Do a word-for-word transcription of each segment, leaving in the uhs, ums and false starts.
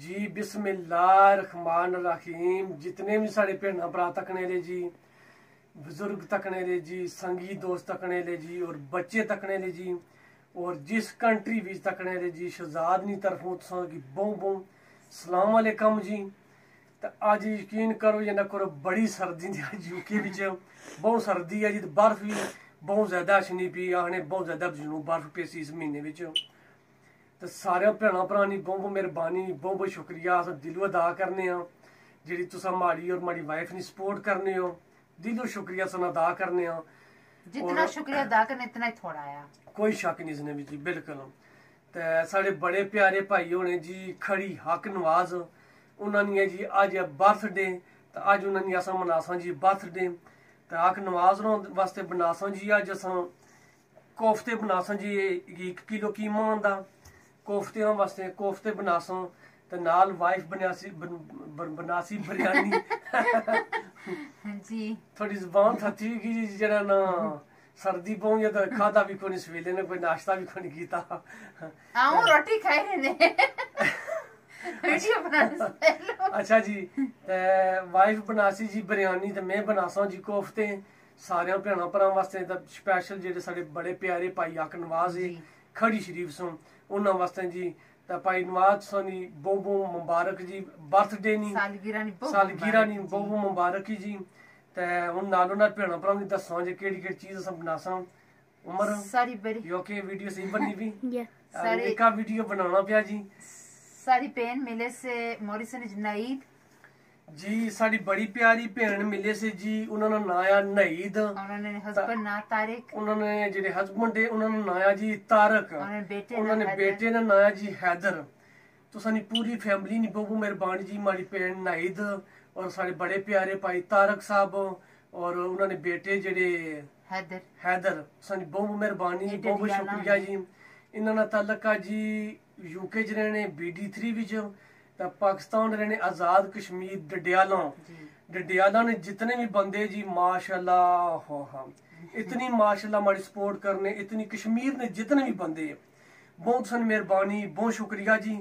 जी बिस्मिल्लाहिर्रहमानिर्रहीम। जितने भी साढ़े भैन भरा तकने ले जी, बुजुर्ग तकने ले जी, संगी दोस्त तकने ले जी और बच्चे तकने ले जी, और जिस कंट्री भी तकने ले जी शहजाद नी तरफों तुसां की बहु बहु सलाम अलैकुम जी। तो अज यकीन करो या ना करो बड़ी सर्दी दी अज यूके विच बहुत सर्दी है जी। तो बर्फ भी बहुत ज्यादा अछनी पी आखने बहुत ज्यादा जनू बर्फ पेसी इस महीने विच। तो सारे भैन भरा दी बहुत बहुत मेहरबानी, बहुत बहुत शुक्रिया अस दिलों अदा करने जी तुसा माड़ी और माड़ी वाइफ नी सपोर्ट करने हो, दिलों शुक्रिया अस अदा करने। जितना शुक्रिया अदा करने इतना ही थोड़ा आया, कोई शक नहीं इसने भी जी बिल्कुल। तो साढ़े बड़े प्यारे भाई होने जी खड़ी हक नवाज, उन्होंने जी अज बर्थडे, तो अज उन्होंने अस मनासा जी बर्थडे। तो हक नवाज वास्ते बनासा जी अज अस कोफ्ते बनासा जी एक किलो कीमा आंदा कोफ्ते वास्ते कोफ्ते बनासा, तो नाल वाइफ बनासी बनासी बिरयानी जी थोड़ी जुबान थी कि जरा ना सर्दी पहुंच तो खादा भी कोनी, सवेले ने कोई नाश्ता भी कोनी कीता। आओ रोटी खाई रहने वीडियो बनाने से पहले। अच्छा जी, ते वाइफ बनासी जी बिरयानी ते मैं बनासा जी कोफ्ते सारे भैन भरा वास्ते। तो स्पैशल जेडे साडे बड़े प्यारे भाई हक नवाज है खड़ी शरीफ सो उन्हां वास्ते जी। तो भाई नवाज सोनी बहुत बहुत मुबारक जी, बर्थडे नी सालगिरह नी सालगिरह नी बहुत बहुत मुबारक जी। ते हुन नालों नाल भैन भरा दी दस्सां जे केड़ी केड़ी चीज अस बनासा। उमर सारी बड़ी योके वीडियो सही बननी भी सारी एका वीडियो बनाना पिया जी। सारी पेन मिले से मॉरिसन जुनाइद जी, साड़ी बड़ी प्यारी भैन मिले से जी, उन्होंने नाया नईद, उन्होंने हस्बैंड ना तारिक, उन्होंने जेडे हस्बैंड है उन्होंने नाया जी तारक, उन्होंने बेटे उन्होंने बेटे ने नाया जी हैदर। तो सानी पूरी फैमिली नी बहुत मेहरबानी जी, माड़ी भैन नाईद और सारे बड़े प्यारे भाई तारक साहब और उन्होंने बेटे जेडे हैदर हैदर सानी बहुत मेहरबानी, बहुत बहुत शुक्रिया जी। इन्होंने तलक जी यूके च रहने बी डी थ्री विच, पाकिस्तान रहने आजाद कश्मीर डडियाला। डडियाला ने जितने भी बंदे जी माशाल्लाह हो हाँ इतनी माशाल्लाह हमारी सपोर्ट करने, इतनी कश्मीर ने जितने भी बंदे बहुत सन मेहरबानी, बहुत शुक्रिया जी।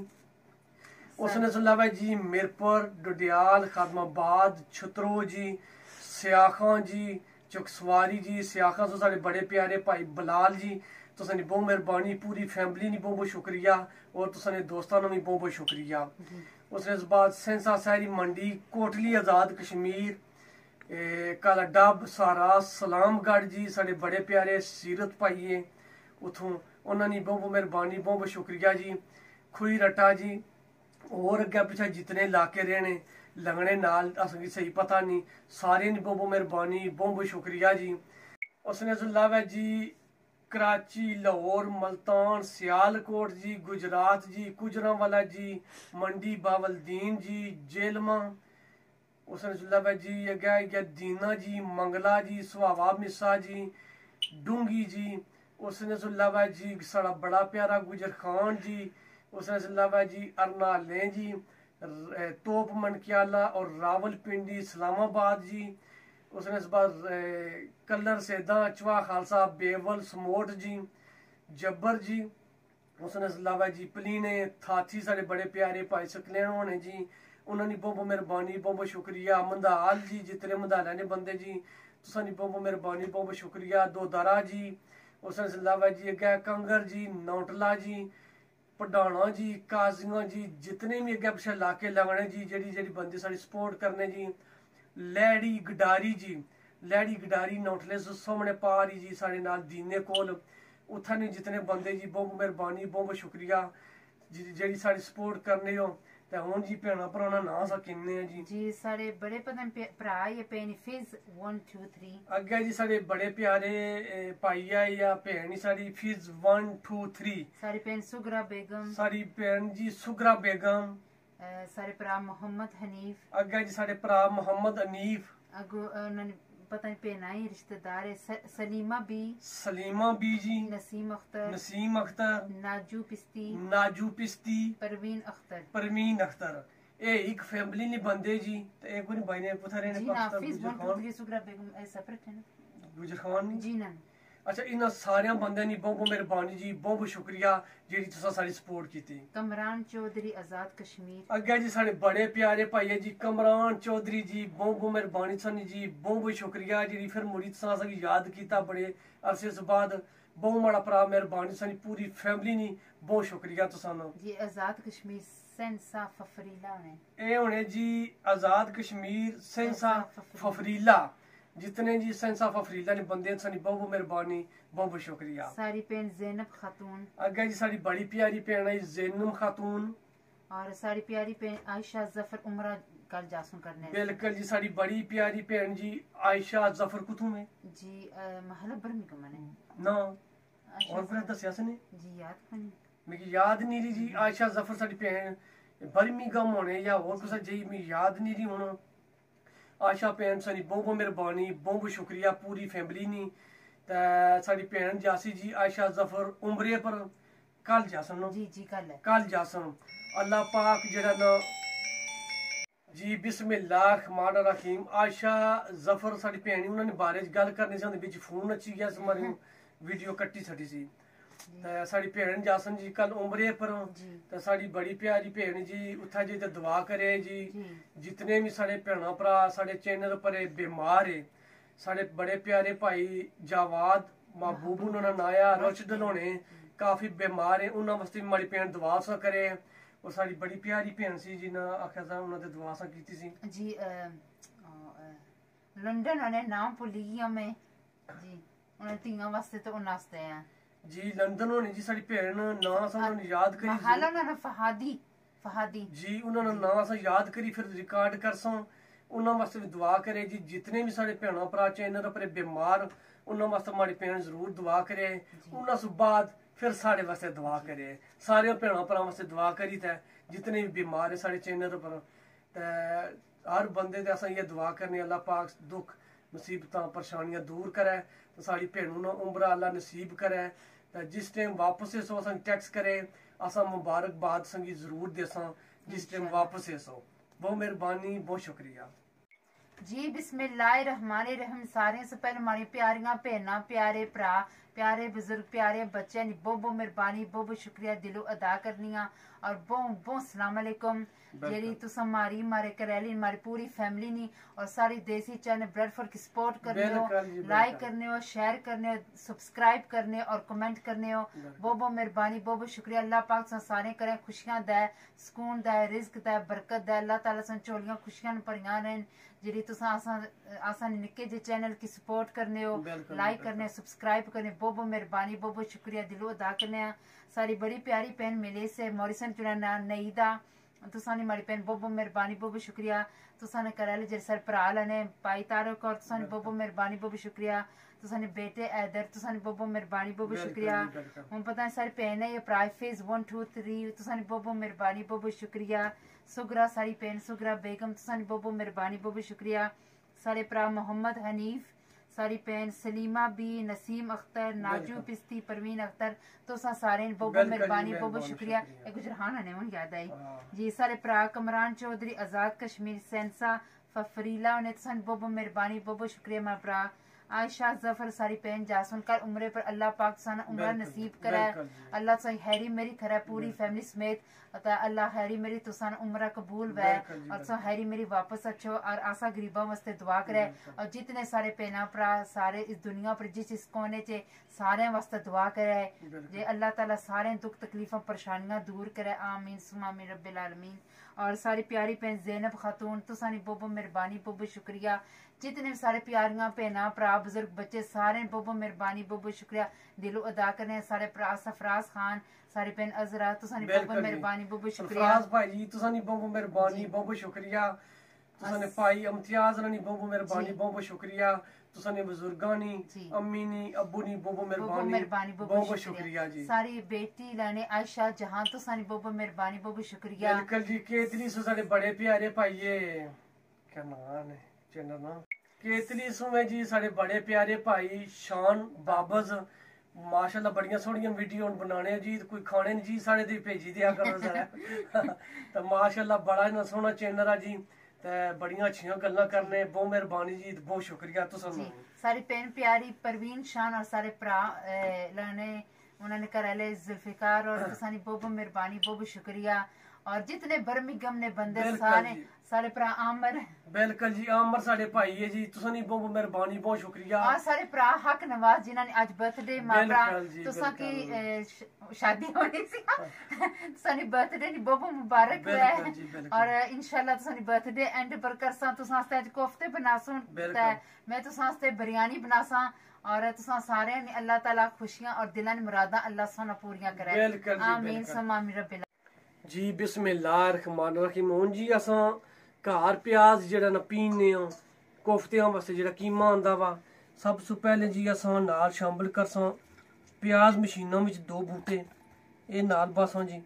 उसने अलावा जी मिरपुर डडियाल खादमाबाद छतरो जी सियाखा जी चकसवारी जी सियाखा सो साढ़े बड़े प्यारे भाई बलाल जी। तो सानी बहुत मेहरबानी, पूरी फैमिली ने बहुत बहुत शुक्रिया और तो साने दोस्तों ने भी बहुत बहुत शुक्रिया। उसने इस बाद सेंसा शहरी मंडी कोटली आज़ाद कश्मीर काला डब सारा सलामगढ़ जी साढ़े बड़े प्यारे सीरत भाई है उतों, उन्होंने बहुत बहुत मेहरबानी, बहुत बहुत शुक्रिया जी। खुई रट्टा जी और अग्गे पिछे जितने इलाके रहने लगने नाल असेंगी सही पता नहीं, सारे ने बहुत बहुत मेहरबानी, बहुत बहुत शुक्रिया जी। उसने अलावा जी कराची लाहौर मुल्तान सियालकोट जी गुजरात जी गुजरांवाला जी मंडी बावलदीन जी जेलमा। उसने अलावा जी अगे गया दीना जी मंगला जी सुहावा मिसा जी डूंगी जी। उसने अलावा जी साड़ा बड़ा प्यारा गुजर खान जी। उसने अलावा जी अरनाले जी तोप मनकियाला और रावलपिंडी इस्लामाबाद जी। उसने इस बार कलर सेदा चवा खालसा बेवल समोट जी जब्बर जी। उसने अलावा जी पलीने थाथी साढ़े बड़े प्यारे भाई सकलैन होने जी, उन्होंने बहुत बहुत मेहरबानी, बहुत बहुत शुक्रिया। मंदाल जी जितने मंदाला ने बंदे जी तो सानी बहुत बहुत मेहरबानी, बहुत बहुत शुक्रिया। दो दरा जी उसने अलावा जी अग्गे कंगर जी नौटला जी पढ़ाना जी काजियां जी जितने भी अग्गे पिछे इलाके लगने जी जेड़ी जेड़ी बंदे साड़ी सपोर्ट करने जी। लैड़ी गडारी जी लैड़ी गडारी नौटले सामने पारी जी साढ़े नाल दीने कोल उत्थै ने जितने बंदे जी बहुत मेहरबानी, बहुत बहुत शुक्रिया जेड़ी साड़ी सपोर्ट करने हो। ते हुन जी भैणा भराना नां सा किन्ने हैं जी जी सारे बड़े पतन भरा ये पेन फिज वन टू थ्री अग्गे जी साढ़े बड़े प्यारे भाई है या भैन साड़ी फिज वन टू थ्री सारी पेन सुगरा बेगम साड़ी भैन जी सुगरा बेगम सारे भरा मोहम्मद हनीफ अग्गे जी साढ़े भरा मोहम्मद हनीफ अगो उन्होंने पता नहीं पेनाई रिश्तेदार है सलीमा बी सलीमा बी जी नसीम अख्तर नसीम अख्तर नाजू पिस्ती नाजू पिस्ती परवीन अख्तर परवीन अख्तर। ए एक फैमिली ने बंदे जी तो एक कोनी भाई ने पुथरे ने जी Nafiz one two three Sughra Begum ए सेपरेट है ना गुजर खान जी ना अच्छा इन्हां सारे बंदे दी बहुत बहुत मेहरबानी जी, बहुत बहुत शुक्रिया जेह्ड़ी तुसां सारी सपोर्ट कीती। कमरान चौधरी आजाद कश्मीर। अग्गे जी साढ़े बड़े प्यारे भाई है जी कमरान चौधरी जी, बहुत बहुत मेहरबानी सानी जी, बहुत बहुत शुक्रिया जी फिर मुड़ी तुसां असेंगी याद किया बड़े अरसे से बाद। बहुत माड़ा भरा मेहरबानी सानी पूरी फैमिली नी, बहुत शुक्रिया तुसां जी। आजाद कश्मीर सेंसा फफरीला ने ए होने जी आजाद कश्मीर सेंसा फफरीला जितने जी सेंसा फफरीला ने बंदे सानी बहुत बहुत मेहरबानी, बहुत बहुत शुक्रिया। सारी भैन ज़ैनब खातून। अग्गे जी साड़ी बड़ी प्यारी भैन है ज़ैनब खातून और सारी प्यारी भैन आयशा जफर उमरा कल जासून करने। बिल्कुल जी साड़ी बड़ी प्यारी भैन जी आयशा जफर कुथू में जी महल बर्मिंघम ने ना और फिर दसिया से ने जी याद नहीं मिगी याद नहीं रही जी। आयशा जफर साड़ी भैन बर्मिंघम होने या और कुछ जी मिगी याद नहीं रही हुन। आशा भैन सारी बहुत बहुत मेहरबानी, बहुत बहुत शुक्रिया पूरी फैमिली नी। ते साड़ी भैन जासी जी आयशा जफर उमरे पर कल जासन जी जी कल है कल जासन। अल्लाह पाक जेड़ा ना जी बिस्मिल्लाह रहमान रहीम। आयशा जफर साड़ी भैन उन्होंने बारे च गल करनी सी बिच फोन अच्छी गया हमारी वीडियो कट्टी छड़ी सी। ते साड़ी भैन जासन जी कल उमरे पर ते साड़ी बड़ी प्यारी भैन जी उत्थे जी ते दुआ करे जी। जितने भी साढ़े भैन भरा साढ़े चैनल पर बीमार है, साढ़े बड़े प्यारे भाई जावाद महबूब उन्होंने नाया रशद होने काफी बीमार है, उन्होंने वास्ते माड़ी भैन दुआ सा करे। और साड़ी बड़ी प्यारी भैन सी जिन्हें आख्या था उन्होंने दुआ सा की सी जी। लंदन उन्हें नाम भुली गई मैं जी, उन्हें तियां वास्ते तो उन्नास्ते हैं जी। लंदन होने जी साड़ी भैन ना सा उन्होंने याद करी हाल उन्होंने फहादी फहादी जी उन्होंने ना सा याद करी फिर रिकॉर्ड कर सो उन्होंने वास्ते भी दुआ करे जी। जितने भी साढ़े भैन भरा चैनल पर बीमार उन्होंने वास्ते माड़ी भैन जरूर दुआ करे। उन्होंने सु बाद फिर साढ़े वास्ते दुआ करे, सारे भैन भरा वास्ते दुआ करी ते जितने भी बीमार है साढ़े चैनल पर ते हर बंदे ते असां ये दुआ करने अल्लाह पाक दुख मुसीबतां परेशानियां दूर करे तो साड़ी भैनू ना उम्र अल्लाह नसीब करे। ते जिस टाइम वापस सो असां टैक्स करे असां मुबारकबाद संगी जरूर देसां जिस टाइम वापस सो। बहुत मेहरबानी, बहुत शुक्रिया जी। बिस्मिल्लाहिर्रहमानिर्रहीम। सारे से पहले हमारी प्यारियां भैनां प्यारे भरा प्यारे बुजुर्ग प्यारे बच्चे नी बहुत बहुत मेहरबानी, बहुत बहुत शुक्रिया दिलों अदा करनी और बहुत बहुत सलाम अलैकुम जेरी तुस हमारी हमारे करैली हमारी पूरी फैमिली नी और सारी देसी चैनल ब्रेड फॉर की सपोर्ट करने हो, लाइक करने हो, शेयर करने हो, सब्सक्राइब करने और कमेंट करने हो। बहुत बहुत मेहरबानी, बहुत बहुत शुक्रिया। अल्लाह पाक सा सारे करें खुशियां दे, सुकून दे, रिज्क दे, बरकत दे। अल्लाह ताला सन चोलियां खुशियां भरियां रहन जेरी तुस आसा निक्के जे चैनल की सपोर्ट करने हो, लाइक करने, सब्सक्राइब करने। बहुत बहुत मेहरबानी, बहुत बहुत शुक्रिया दिलों अदा करने। सारी बड़ी प्यारी भैन मिले से मॉरिसन चुना नईदा तुसानी माड़ी भैन बहुत बहुत मेहरबानी, बहुत बहुत शुक्रिया। तुसाने करैले जेरे सारे भरा लने भाई तारक और तुसानी बहुत बहुत मेहरबानी, बहुत बहुत शुक्रिया। तुसाने बेटे ऐदर तुसानी बहुत बहुत मेहरबानी, बहुत बहुत शुक्रिया। हम पता है सारी भैन है ये प्राइफेज वन टू थ्री तुसानी बहुत बहुत मेहरबानी, बहुत बहुत शुक्रिया। सुगरा सारी भैन सुगरा बेगम तुसानी बहुत बहुत मेहरबानी, बहुत बहुत शुक्रिया। सारे भरा मोहम्मद हनीफ सारी भैन सलीमा बी नसीम अख्तर नाजू पिस्ती परवीन अख्तर तुसा सारे बहुत बहुत मेहरबानी, बहुत बहुत शुक्रिया। एक गुजरहान ने मुझे याद आई जी। सारे भरा कमरान चौधरी आजाद कश्मीर सेंसा फफरीला ने तुसानी बहुत बहुत मेहरबानी, बहुत बहुत शुक्रिया। मेरा भरा आयशा जफर सारी भैन जासन कर उम्रे पर अल्लाह पाक साना उम्र नसीब करे। अल्लाह सा हैरी मेरी खरा पूरी फैमिली समेत अता अल्लाह हैरी मेरी तुसान उम्र कबूल वे और सो हैरी मेरी वापस अच्छो और आशा गरीबा वास्ते दुआ करे। और जितने सारे भैना भरा सारे इस दुनिया पर जिस इस कोने च सारे वास्ते दुआ करे जे अल्लाह ताला सारे दुख तकलीफां परेशानियां दूर करे। आमीन सुमा आमीन रब्बिल आलमीन। और सारी प्यारी भैन ज़ैनब खातून तुसानी बहुत बहुत मेहरबानी, बहुत बहुत शुक्रिया। जितने भी सारे प्यारियां भैना भरा बुजुर्ग बच्चे सारे बहुत बहुत मेहरबानी, बहुत बहुत शुक्रिया दिलों अदा करने। सारे भरा सफराज खान सारी भैन अजरा तुसानी बहुत बहुत मेहरबानी, बहुत बहुत शुक्रिया। सफराज भाई जी तुसानी बहुत बहुत मेहरबानी, बहुत बहुत शुक्रिया। तुसाने भाई इम्तियाज रानी बहुत बहुत मेहरबानी, बहुत बहुत शुक्रिया। तुसाने बुजुर्गां नी अम्मी नी अब्बू नी बहुत बहुत मेहरबानी, बहुत बहुत शुक्रिया जी। सारी बेटी लाने आयशा जहां तुसानी बहुत बहुत मेहरबानी, बहुत बहुत शुक्रिया। बिल्कुल जी। केतली सो साडे बड़े प्यारे भाईये क्या नाम है चैनल ना केतली सो है जी साडे बड़े प्यारे भाई शान बाबज माशाल्लाह बड़ियां सोहनियां वीडियो बनाने जी कोई खाने जी साढ़े ते भेजी दिया करो जरा तो माशाल्लाह बड़ा इन्ना सोहना चैनल है जी। ते बड़ियां अच्छियां गल्लां करने। बहुत मेहरबानी जी, बहुत शुक्रिया तुसां जी। सारी भैन प्यारी परवीन शान और सारे भरा लाने उन्होंने घरे जुल्फिकार और तुसानी बहुत बहुत मेहरबानी, बहुत बहुत शुक्रिया। और जितने बर्मिंघम ने बंदे सारे सारे भरा आमर बिल्कुल जी, आमर साडे भाई है जी, तुसानी बहुत बहुत मेहरबानी, बहुत शुक्रिया। और सारे भरा हक नवाज जिन्हां ने आज बर्थडे मारा तुसां की शादी होनी सी तुसानी बर्थडे नी बहुत बहुत मुबारक है। और इंशाल्लाह तुसानी बर्थडे एंड पर करसा तुसां आस्ते आज कोफ्ते बनासूं ते मैं तुसां आस्ते बिरयानी बनासां और तुसां सारे ने अल्लाह ताला खुशियां और दिलां दी मुरादां अल्लाह सोना पूरियां करे। आमीन समा आमीन रब्बिल जी। बिस्मिल्लाहिर्रहमानिर्रहीम। हुन जी असां घर प्याज जेड़ा ना पीने आ कोफ्तियां वास्ते जेड़ा कीमा आंदा वा, सब तो पहले जी असां नाल शामिल करसां प्याज मशीनां विच दो बूटे ये नाल बासां जी।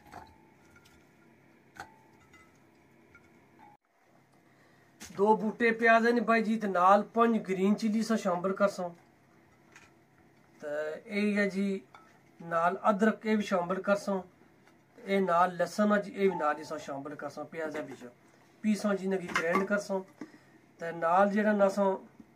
दो बूटे प्याज ने भाई जी, ते नाल पंज ग्रीन चिली सा शामिल करसां ते ये है जी। नाल अदरक ये भी शामिल करसां, ये नाल लसन जी ये भी नाल इसा शामिल करसां प्याजा बिच पीसां जी नगी ग्राइंड करसां ते नाल जेड़ा ना असां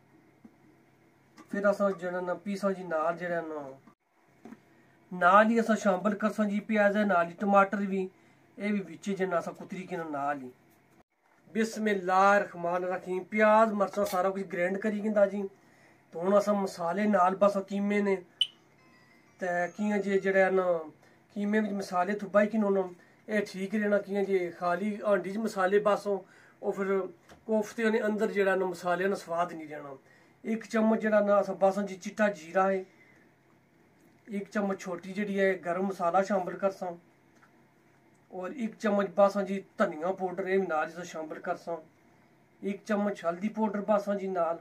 फिर असां जेड़ा ना पीसां जी नाल जेड़ा ना नाल ही असां शामिल करसां जी प्याज नाल ही टमाटर भी ये भी बिच जेना असां कुतरी के नाल ही। बिस्मिल्लाहिर्रहमानिर्रहीम। प्याज मर्चां सारा कुछ ग्राइंड करी गिंदा जी। तो हुण असां मसाले नाल बस कीमे ने ते कियां जे जेड़ा ना कीमे विच मसाले थुबाई कि नोन ये ठीक रहना कियां जे खाली हांडी च मसाले बस ओ फिर कोफ्ते ने अंदर जेड़ा ना मसाले ना स्वाद नहीं रहना। एक चम्मच जेड़ा ना अस बस जी चिट्टा जीरा है, एक चम्मच छोटी जेड़ी है गर्म मसाला शामिल करसां और एक चम्मच बस जी धनिया पाउडर ये नाल इस शामिल करसां, एक चम्मच हल्दी पाउडर बस जी नाल,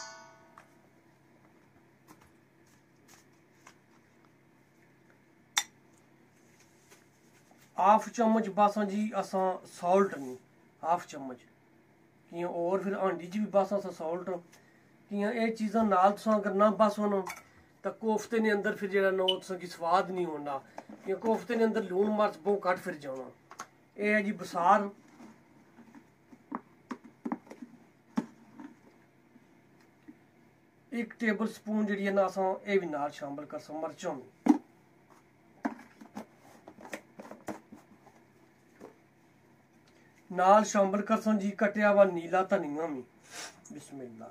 हाफ चम्मच बस जी असां सॉल्ट नहीं हाफ चम्मच कियां और फिर हांडी च भी बस असां सॉल्ट कियां ये चीज़ां नाल तुसां अगर ना बस होना तो कोफ्ते ने अंदर फिर जेड़ा ना तुसां की स्वाद नहीं होना कि कोफ्ते ने अंदर लून मर्च बहुत घट फिर जाना। ये है जी बसार, एक टेबल स्पून जी है ना असां ये भी नाल शामिल करसां मर्चां भी, नाल शामिल करसां जी कटिया हुआ नीला धनिया भी। बिस्मिल्लाह।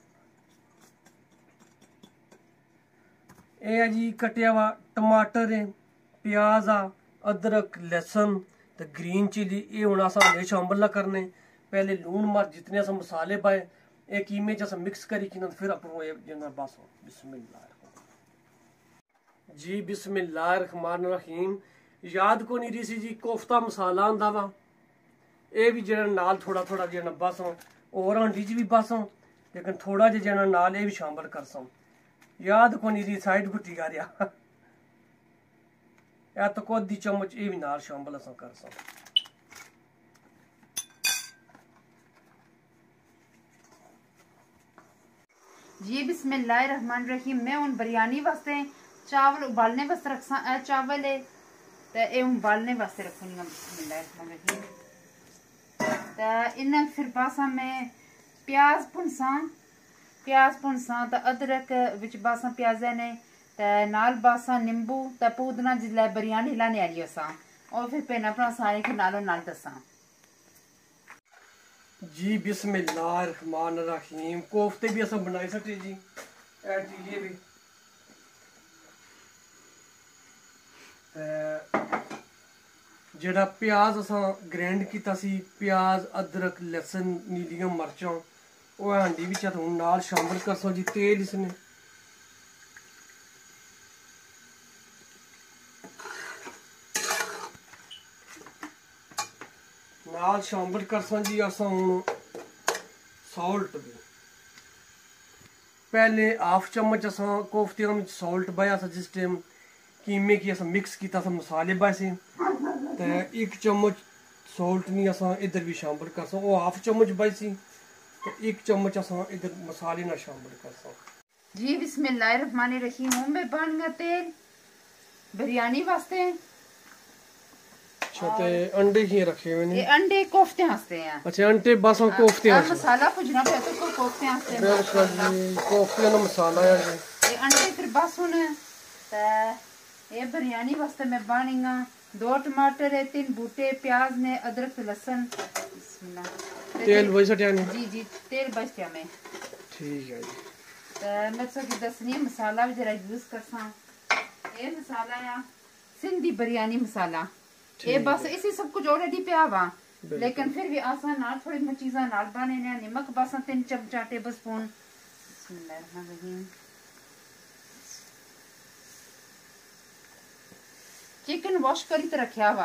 ये है जी कटिया हुआ टमाटर है, प्याज आ, अदरक लहसुन तो ग्रीन चिली ये हुण असां हले शामिल ना करने। पहले लून मर्च जितने अस मसाले पाए ये कीमे च अस मिक्स करी कि फिर अपनों ये जना बस। बिस्मिल्लाह जी। बिस्मिल्लाहिर्रहमानिर्रहीम। याद को नहीं रही सी जी कोफ्ता मसाला आंदा वा ये भी जेड़ा नाल थोड़ा थोड़ा जेना बस और हांडी च भी बस लेकिन थोड़ा जिहा जेना नाल ये भी शामिल करसां। याद को नहीं रही साइड गुट्टी कर रहा या तो को अद्धी चम्मच ये भी नाल शामिल असां करसां। जी बिस्मिल्लाहिर्रहमानिर्रहीम। मैं हुण बिरयानी वास्ते चावल उबालने वास्ते रखसां। ए चावल है ते ए उबालने वास्ते रखनी है। बिस्मिल्लाहिर्रहमानिर्रहीम। तो इन्हें फिर बासा मैं प्याज भुनसां प्याज भुनसां तो अदरक विच बासा प्याजा ने ते नाल बासा नींबू ते पुदना जिसलै बिरयानी लाने आली असां और फिर भैन भरा सारे के नालों नाल दसां जी। बिस्मिल्लाहिर्रहमानिर्रहीम। कोफ्ते भी असां बनाई सकते जी ए टीले भी जेड़ा प्याज असां ग्राइंड कीता सी प्याज अदरक लहसुन नीलियां मर्चां वो हांडी विच हुण नाल शामिल करसां जी। तेल इसने नाल शामिल करसां जी असां हुण सॉल्ट भी पहले हाफ चम्मच असां कोफ्तियां विच सॉल्ट पाया सा जिस टाइम कीमे की असां मिक्स कीता सा मसाले पाए से ते एक चम्मच सॉल्ट नहीं असां इधर भी शामिल करसां वो हाफ चम्मच पाई सी तो एक चम्मच असां इधर मसाले ना शामिल करसां जी। बिस्मिल्लाहिर्रहमानिर्रहीम। मैं बन गया तेल बिरयानी वास्ते अच्छा ते अंडे ही रखे हुए ने ये अंडे कोफ्ते हंसते हैं। अच्छा अंडे बस हम कोफ्ते हैं हंसते मसाला भुजना पे तो कोफ्ते हंसते हैं। बिल्कुल जी कोफ्ते दा मसाला है जी। ये अंडे फिर बस हुन ते ये बिरयानी वास्ते मैं बानीगा दो टमाटर है, तीन बूटे प्याज ने, अदरक लहसुन। बिस्मिल्लाह तेल वही सटिया ने जी जी तेल बचया में ठीक है जी। ते मैं तो की दसनी मसाला भी जरा यूज करसा। ये मसाला है सिंधी बिरयानी मसाला। ये बस इसी सब कुछ ऑलरेडी पिया वा लेकिन फिर भी आसान नाल थोड़ी चीज़ा नाल बने ने। नमक बस तीन चमचा टेबल स्पून। बिस्मिल्लाहिर्रहमानिर्रहीम। चिकन वॉश करी तो रखा वा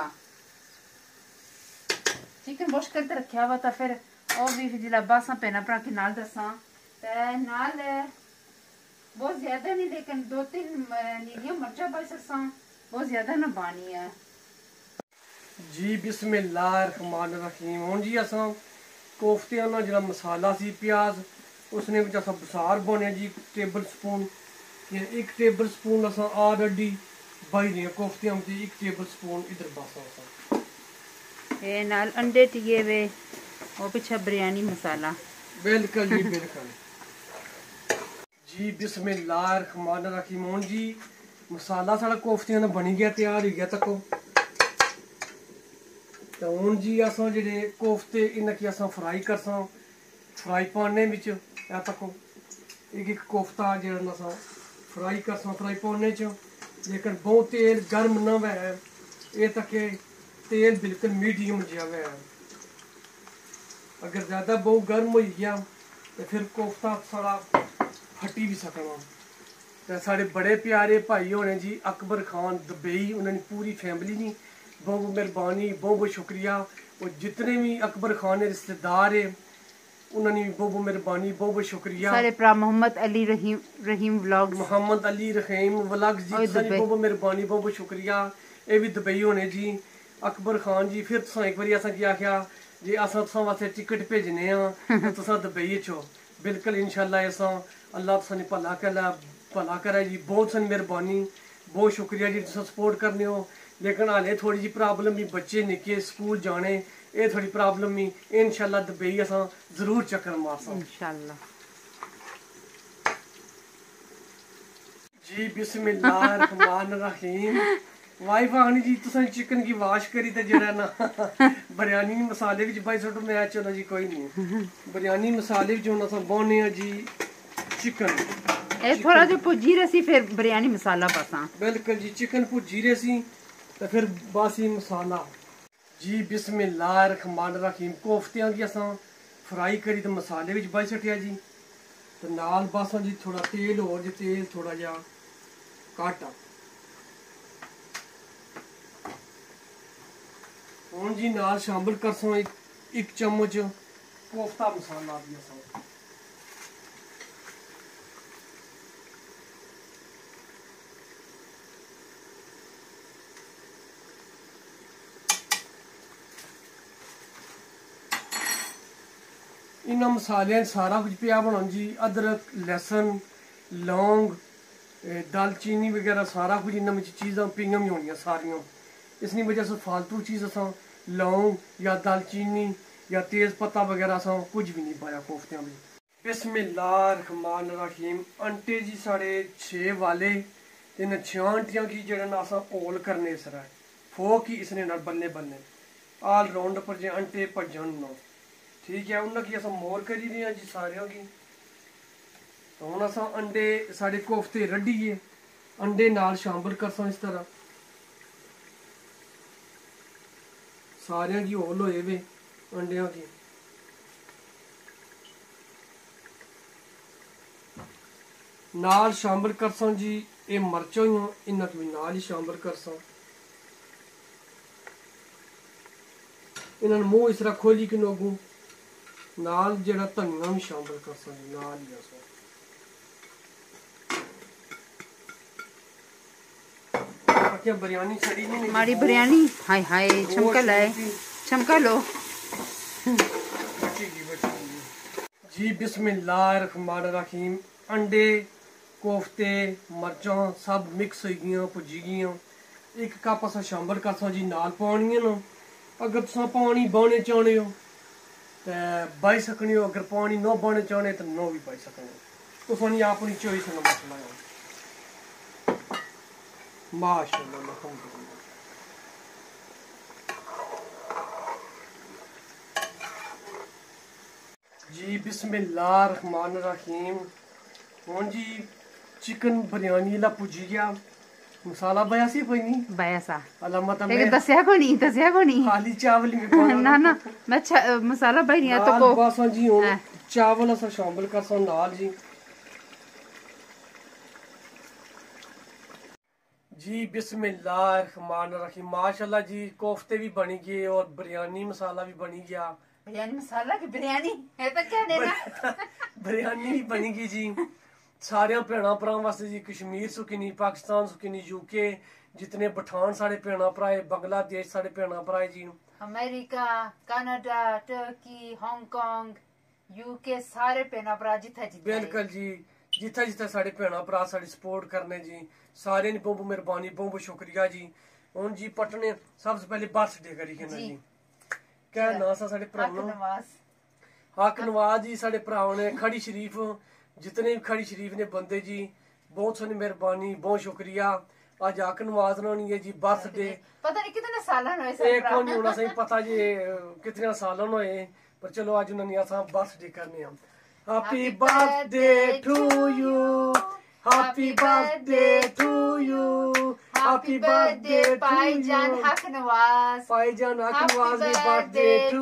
चिकन वॉश करी तो रखा वा तो फिर और भी जिला बासा पैना परा के नाल दसा ते नाल बहुत ज्यादा नहीं लेकिन दो तीन नीलियां मिर्चा बस सा बहुत ज्यादा ना पानी है जी। बिस्मिल्लाहिर्रहमानिर्रहीम। हुन जी असा कोफ्ते ना जरा मसाला सी प्याज उसने विच असा बसार बने जी टेबल स्पून ये एक टेबल स्पून असा ऑलरेडी बाई ने कोफ्ते हम एक टेबल स्पून इधर बसा असा ये नाल अंडे टिके वे और पीछे बिरयानी मसाला। बिल्कुल जी बिल्कुल जी। बिस्मिल्लाहिर्रहमानिर्रहीम। हुन जी मसाला साढ़ा कोफ्तियां दा बनी गया तैयार हो गया तको तो हुन जी असां जेह्ड़े कोफ्ते इन्हें की असां फ्राई करसां फ्राई पैन विच ए तको एक एक कोफ्ता जेह्ड़ा असां फ्राई करसां फ्राई पैन च लेकिन बहुत तेल गर्म ना वै ये तके तेल बिल्कुल मीडियम जिहा वै। अगर ज़्यादा बहुत गर्म हो गया तो फिर कोफ्ता साढ़ा फटी भी सकना। तो साढ़े बड़े प्यारे भाई होने जी अकबर खान दुबई उन्होंने पूरी फैमिली नी बहुत बहुत मेहरबानी बहुत बहुत शुक्रिया। और जितने भी अकबर खान के रिश्तेदार है उन्होंने भी बहुत बहुत मेहरबानी बहुत बहुत शुक्रिया। सारे भरा मोहम्मद अली रहीम रहीम व्लॉग्स मोहम्मद अली रहीम व्लॉग्स जी सारी बहुत बहुत मेहरबानी बहुत बहुत शुक्रिया। ये भी दुबई होने जी अकबर खान जी फिर तुसा एक बारी असा की आख्या जी असा तुसा वास्ते टिकट भेजने आ तुसा दुबई च हो बिल्कुल इंशाल्लाह असा अल्लाह तुसा भला करे भला करे जी। बहुत सारी मेहरबानी बहुत शुक्रिया जी तुसा सपोर्ट करने हो। लेकिन हाले थोड़ी जी प्रॉब्लम ही बच्चे निक्के स्कूल जाने ये थोड़ी प्रॉब्लम ही इंशाल्लाह दुबई असा जरूर चक्कर मारसा इंशाल्लाह जी। बिस्मिल्लाहिर्रहमानिर्रहीम। वाइफ आखनी जी तुसा चिकन की वाश करी ते जेड़ा ना बिरयानी मसाले विच पाई सुट्टो मैं चलो जी कोई नहीं बिरयानी मसाले विच हुन असां बोने आ जी चिकन ए थोड़ा जो भुजी रसी फिर बिरयानी मसाला पासा। बिल्कुल जी चिकन भुजी रसी तो फिर बासी मसाला जी। बिस्मिल्लाहिर्रहमानिर्रहीम। कोफ्तियां की असां फ्राई करी तो मसाले विच पाई सुट्टिया जी तो नाल बासा जी थोड़ा तेल और जी तेल थोड़ा जा घट आ हुन जी नाल शामिल करसो एक एक चम्मच कोफ्ता मसाला भी असां इन्होंने मसालियां सारा कुछ पिया बनाना जी अदरक लहसुन लौंग दालचीनी वगैरह सारा कुछ इन्होंने चीज़ां पियां भी होनियां सारियां इसनी वजह से फालतू चीज़ असा लौंग या दालचीनी या तेज़ पत्ता वगैरह असा कुछ भी नहीं पाया कोफ्तियां में। बिस्मिल्लाहिर्रहमानिर्रहीम। अंटे जी साढ़े छे वाले इन छे अंटियां की जेह्ड़े ना असा ओल करने इस तरह फोक ही इसने ना बल्ले बल्ले ऑल राउंड पर जे अंटे भजन ना ठीक है उन्हें की असा मोर करी दी जी सारे की तो हुन असा अंडे साढ़े कोफ्ते रड्डिए अंडे नाल शामिल करसा इस तरह सारे की होल होए वे अंडिया की नाल शामिल करसा जी ये मर्चां ही इन्ना की भी नाल ही शामिल करसा इन्होंने मुंह इस तरह खोली के नोगू नाल जेड़ा धनिया भी शामिल करसा जी नाल ही असा बिरयानी सड़ी नहीं हमारी बिरयानी हाय हाय चमका लाए चमका लो जी। बिस्मिल्लाहिर्रहमानिर्रहीम। अंडे कोफ्ते मर्चां सब मिक्स हो गई भुजी गई एक कप अस शामिल करसा जी नाल पानी ना। अगर तुसा पानी बाने चाहने हो तो बाई सकने हो, अगर पानी ना बाने चाहने तो ना भी बाई सकने हो, तुसानी अपनी चॉइस ना मसला है। माशाअल्लाह अल्हम्दुलिल्लाह। जी बिस्मिल्लाह रहमान रहीम। हुन जी चिकन बिरयानी ला पुजी गया, मसाला बया सी कोई नहीं बया सा अल्लाह मत एक दसिया को नहीं दसिया को नहीं खाली चावल ही में ना ना मैं मसाला भाई नहीं तो को बस जी हुन चावल अस शामिल करसा नाल जी। जी बिस्मिल्लाह रहमान रहीम। माशाल्लाह जी कोफ्ते भी बनी गए और बिरयानी मसाला भी बनी गया। बिरयानी मसाला की बिरयानी है तो क्या देना बिरयानी भी बनी गई जी। सारे भैन भरा वास्ते जी, कश्मीर सुखनी, पाकिस्तान सुखनी, यूके जितने पठान साढ़े भैन भरा, बांग्लादेश साढ़े भैन भरा जी, America, Canada, Turkey, Hong Kong, UK सारे भैन भरा जिथे जिथे बिल्कुल जी जिथे जिथे साढ़े भैन भरा साड़ी सपोर्ट करने जी, सारे ने बहुत मेहरबानी बहुत शुक्रिया जी। हुन जी पटने सबसे पहले बर्थडे करी के ना जी क्या ना सा साढ़े भरा हक नवाज जी, साढ़े भराओं ने खड़ी शरीफ जितने भी खड़ी शरीफ ने बंदे जी, बहुत सारी मेहरबानी बहुत शुक्रिया। आज हक नवाज होनी है जी बर्थडे, पता नहीं कितने साल होए एक को नहीं होना सही पता जी कितने साल होए, पर चलो आज उन्होंने असा बर्थडे करने हम। Happy birthday to you, happy birthday to you, happy birthday भाईजान हक नवाज, भाईजान हक नवाज की बर्थडे टू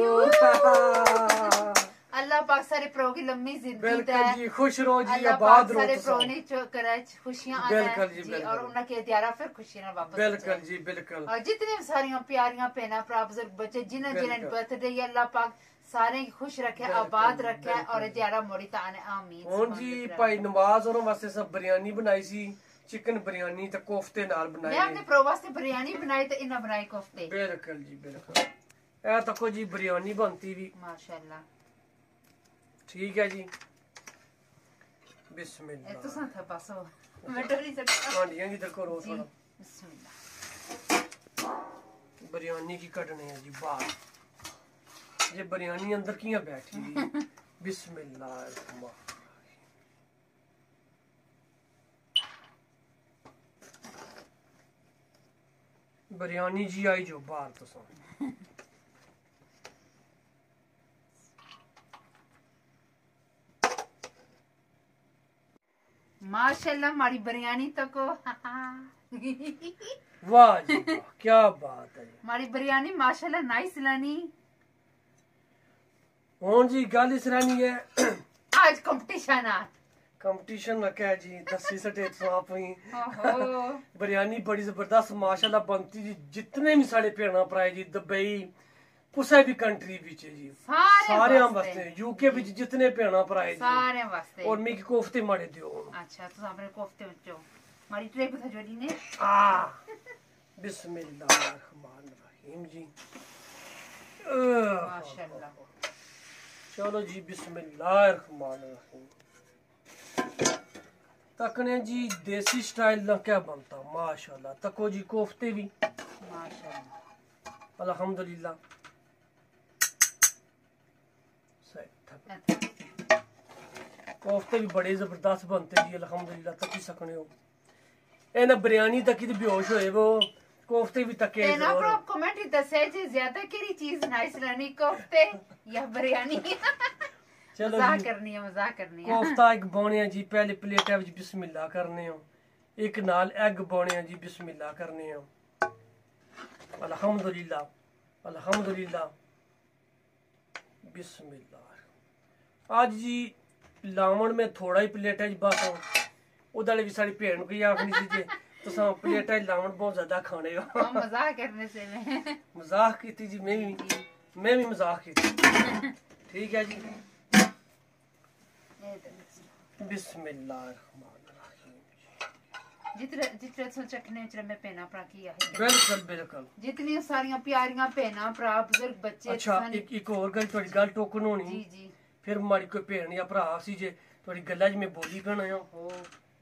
यू। अल्लाह पाक सारे प्रो की लंबी जिंदगी दे जी, खुश रहो जी, आबाद रहो, सारे प्रो ने जो करे खुशियां आए बिल्कुल जी, जी, बिल्कुल। और उनके दियारा फिर खुशियां ना वापस बिल्कुल जी बिल्कुल। और जितने भी सारियां प्यारियां भैना भरा बुजुर्ग बच्चे जिन्हें जिन्हें बर्थडे अल्लाह पाक सारे खुश रखे, आबाद रखे और दियारा मोड़ी ताने आमीन। हुन जी भाई नवाज और वास्ते सब बिरयानी बनाई सी, चिकन बिरयानी ते कोफ्ते नाल बनाए। मैं अपने प्रो वास्ते बिरयानी बनाई ते इन्ना बनाई कोफ्ते। बिल्कुल जी बिल्कुल। ए तको जी बिरयानी बनती भी माशाल्लाह ठीक है जी। बिस्मिल्लाह। ए तो सा था बस मैं डरी सकता हांडियां की देखो रो थोड़ा। बिस्मिल्लाह। बिरयानी की कटने है जी बाहर, ये बिरयानी अंदर कियां बैठी हुई। बिस्मिल्लाह। बिरयानी जी आई जो बाहर तो सो माशाल्लाह हमारी बिरयानी तो को वाह जी वाह, क्या बात है। हमारी बिरयानी माशाल्लाह नाइस लानी। हुन जी गल इस रहनी है आज कंपटीशन आ कंपटीशन ना कह जी दसी सटे साफ हुई। ओहो बिरयानी बड़ी जबरदस्त माशाल्लाह बनती जी, जितने भी साढ़े भैन भरा जी दुबई कुसै भी कंट्री विच जी सारे वास्ते, यूके विच जितने भैन भरा जी सारे वास्ते। और मिगी कोफ्ते माड़े दियो। अच्छा तो अपने कोफ्ते विचो मारी ट्रे कुथा जोड़ी ने आ बिस्मिल्लाह रहमान रहीम जी। माशाल्लाह चलो जी बिस्मिल्लाह रहमान रहीम। तकने जी देसी स्टाइल ना क्या बनता माशाल्लाह। तको जी कोफ्ते भी माशाल्लाह अल्हम्दुलिल्लाह कोफ्ते भी बड़े जबरदस्त बनते जी अल्हम्दुलिल्लाह। तकी सकने हो ए ना बिरयानी तकी ते बेहोश होए वो कोफ्ते भी तके ते ना प्रो कमेंट ही दसे जी ज्यादा केरी चीज नाइस रहनी कोफ्ते या बिरयानी। चलो मजाक करनी है मजाक करनी है। कोफ्ता एक बोने जी पहले प्लेट विच बिस्मिल्लाह करने हो, एक नाल एग बोने जी बिस्मिल्लाह करने हो। अल्हम्दुलिल्लाह अल्हम्दुलिल्लाह बिस्मिल्लाह। आज जी लावण में थोड़ा ही प्लेट है बस उधर भी सारी भैन को आखनी सी जे तुसा प्लेट लावण बहुत ज्यादा खाने हो। हम मजाक करने से मैं मजाक की जी, मैं भी मैं भी मजाक की ठीक है जी। बिस्मिल्लाह जितने जितने सो चखने च मैं भैन भरा की है बिल्कुल बिल्कुल जितनी सारियां प्यारियां भैन भरा बुजुर्ग बच्चे। अच्छा एक एक और गल थोड़ी गल टोकन होनी जी जी फिर माड़ी कोई भैन या भरा सी जे थोड़ी गल्ला च मैं बोली पैना हो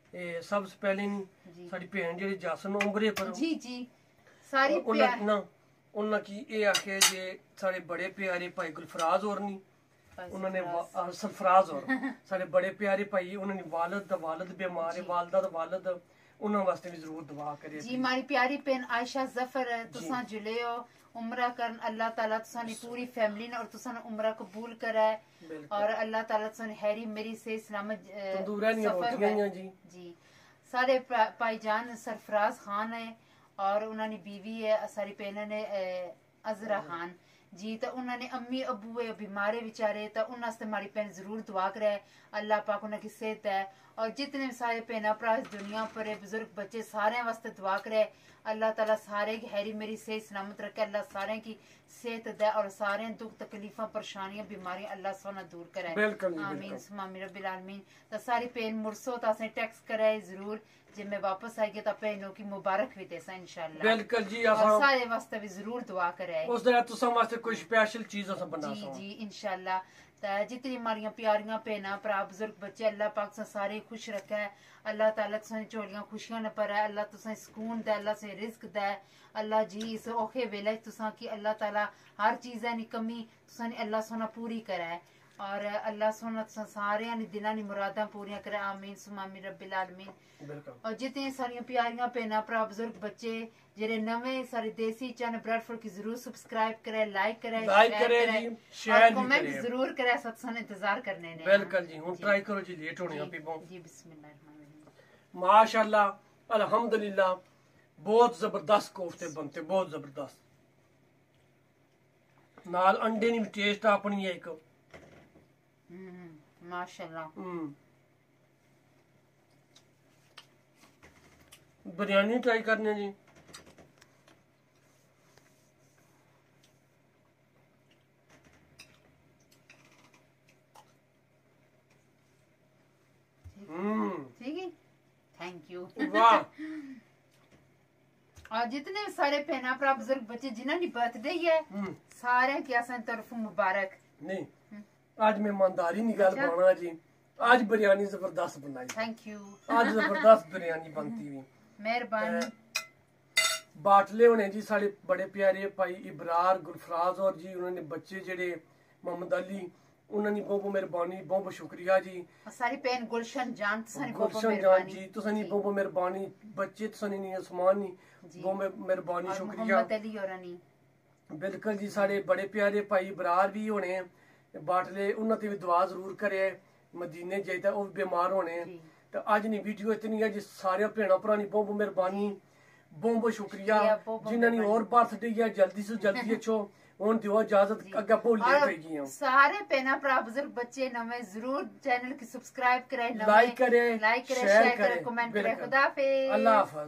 ਇਹ ਸਭ ਤੋਂ ਪਹਿਲੇ ਨਹੀਂ ਸਾਡੀ ਭੈਣ ਜਿਹੜੀ ਜਸਨ ਉਮਰੇ ਪਰ ਜੀ ਜੀ ਸਾਰੀ ਉਹਨਾਂ ਨਾ ਉਹਨਾਂ ਕੀ ਇਹ ਆਖੇ ਜੇ ਸਾਡੇ ਬੜੇ ਪਿਆਰੇ ਭਾਈ ਗੁਲਫਰਾਜ਼ ਹੋਰ ਨਹੀਂ ਉਹਨਾਂ ਨੇ ਸਰਫਰਾਜ਼ ਹੋਰ ਸਾਡੇ ਬੜੇ ਪਿਆਰੇ ਭਾਈ ਉਹਨਾਂ ਨੇ ਵਾਲਦ ਦਾ ਵਾਲਦ ਬਿਮਾਰ ਹੈ ਵਾਲਦਾ ਦਾ ਵਾਲਦ ਉਹਨਾਂ ਵਾਸਤੇ ਵੀ ਜ਼ਰੂਰ ਦੁਆ ਕਰੇ ਜੀ ਮਾਰੀ ਪਿਆਰੀ ਭੈਣ ਆਇਸ਼ਾ ਜ਼ਫਰ ਤੁਸੀਂ ਜੁਲਿਓ उमरा करन अल्लाह ताला तुसानी पूरी फैमिली ने और तुसाने उमरा कबूल कराए और अल्लाह ताला तुसाने हैरी मेरी से सलामत सफर जी जी सारे भाईजान सरफराज खान है और उन्होंने बीवी है सारी भैन ने अजरा खान जी तो उन्होंने अम्मी अबू है बीमारे बेचारे तो उन्होंने हमारी भैन जरूर दुआ करे अल्लाह पाक उन्हें की सेहत है और जितने सारे भैन भरा इस दुनिया पर बुजुर्ग बच्चे सारे वास्ते दुआ करे अल्लाह ताला सारे की हैरी मेरी सेहत सलामत रखे अल्लाह सारे की सेहत दे और सारे दुख तकलीफा परेशानियां बीमारियां अल्लाह सोना दूर करे आमीन सुमामी रब्बिल आलमीन तो सारी भैन मुरसो तो असें टैक्स करे जरूर जे मैं वापस आएगी तो भैनों की मुबारक भी देसा इंशाल्लाह बिल्कुल जी और सारे वास्ते भी जरूर दुआ करे उस दिन तुसा वास्ते कोई स्पेशल चीज अस बना जी जी इंशाल्लाह तो जितनी हमारियां प्यारियां भैना भरा बुजुर्ग बच्चे अल्लाह पाक से सारे खुश रखे अल्लाह ताला तुसें झोलियां खुशियां न भरे अल्लाह तुसें सुकून दे अल्लाह से रिस्क दे अल्लाह जी इस औखे वेले तुसां की अल्लाह ताला हर चीज़ नी कमी तुसां अल्लाह सोना पूरी करे और अल्लाह सोना तुसां सारे नी दिलां नी मुरादां पूरियां करे आमीन सुमामी रब्बिल आलमीन और जितनी सारियां प्यारियां भैना भरा बुजुर्ग बच्चे जेरे नवे सारे देसी चैनल ब्रेडफोर्ड की जरूर सब्सक्राइब करे लाइक करे लाइक करे जी शेयर भी कमेंट जरूर करे सत्संग इंतजार करने ने बिल्कुल जी हुन ट्राई करो जी लेट होने आप भी जी बिस्मिल्लाह माशाल्लाह अल्हम्दुलिल्लाह बहुत जबरदस्त कोफ्ते बनते बहुत जबरदस्त नाल अंडे नी टेस्ट अपनी है एक हम्म माशाल्लाह हम्म बिरयानी ट्राई करने जी ठीक है थैंक यू वाह और जितने सारे भैन भरा बुजुर्ग बच्चे जिन्होंने बर्थडे है सारे की असन तरफ मुबारक नहीं आज मेहमानदारी नहीं गल पाना जी आज बिरयानी जबरदस्त बनाई थैंक यू आज जबरदस्त बिरयानी बनती हुई मेहरबानी बाटले होने जी साढ़े बड़े प्यारे भाई इबरार गुलफराज और जी उन्होंने बच्चे जेड़े मोहम्मद अली उन्होंने बहुत बहुत मेहरबानी बहुत बहुत शुक्रिया जी सारी भैन गुलशन जान तुसानी गुलशन जान जी तुसानी बहुत बहुत मेहरबानी बच्चे तुसानी नहीं उस्मान नहीं बहुत मेहरबानी शुक्रिया मोहम्मद अली और अनी बिल्कुल जी साढ़े बड़े प्यारे भाई इबरार भी होने बाटले उन्होंने ते भी दुआ जरूर करे मदीने जाइदा वो बीमार होने तो अज नहीं वीडियो इतनी है जी सारे भैन भरा बहुत बहुत मेहरबानी बहुत बहुत शुक्रिया जिन्होंने और बर्थडे है जल्दी से जल्दी अच्छो हुन दियो इजाजत अगे भूलिए पई गई सारे भैन भरा बुजुर्ग बच्चे नवे जरूर चैनल की सब्सक्राइब करे लाइक करे लाइक करे शेयर करे कमेंट करे खुदा हाफिज अल्लाह हाफिज।